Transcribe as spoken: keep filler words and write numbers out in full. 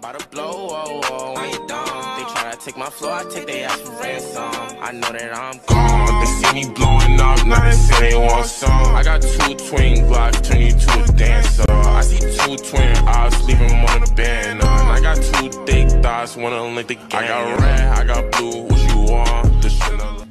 about to blow, oh, oh, when you dumb. They try to take my flow, I take their ass for ransom. I know that I'm gone. They see me blowing up, now they say they want some. I got two twin Glocks, turn you to a dancer. I see two twin eyes, leave them on the band. I got two thick thighs, wanna link the gang. I got red, I got blue, what you want? This shit